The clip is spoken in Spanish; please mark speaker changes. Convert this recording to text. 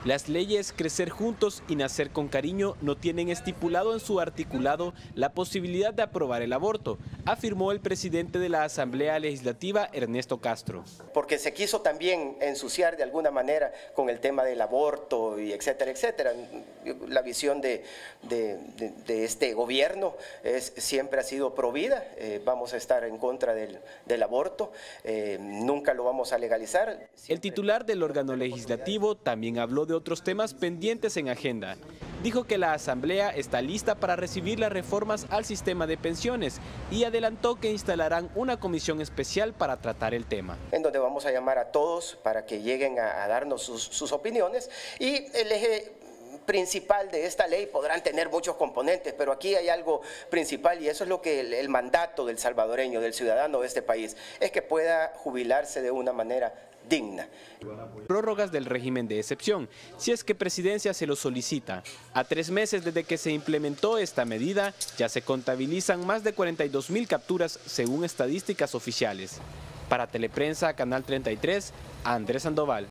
Speaker 1: Las leyes Crecer Juntos y Nacer con Cariño no tienen estipulado en su articulado la posibilidad de aprobar el aborto, afirmó el presidente de la Asamblea Legislativa, Ernesto Castro.
Speaker 2: Porque se quiso también ensuciar de alguna manera con el tema del aborto y etcétera, etcétera. La visión de este gobierno siempre ha sido provida. Vamos a estar en contra del aborto, nunca lo vamos a legalizar.
Speaker 1: El titular del órgano legislativo también habló de otros temas pendientes en agenda. Dijo que la Asamblea está lista para recibir las reformas al sistema de pensiones y adelantó que instalarán una comisión especial para tratar el tema.
Speaker 2: En donde vamos a llamar a todos para que lleguen a darnos sus opiniones, y el eje principal de esta ley podrán tener muchos componentes, pero aquí hay algo principal, y eso es lo que el mandato del salvadoreño, del ciudadano de este país, es que pueda jubilarse de una manera digna.
Speaker 1: Prórrogas del régimen de excepción, si es que Presidencia se lo solicita. A 3 meses desde que se implementó esta medida, ya se contabilizan más de 42.000 capturas según estadísticas oficiales. Para Teleprensa, Canal 33, Andrés Sandoval.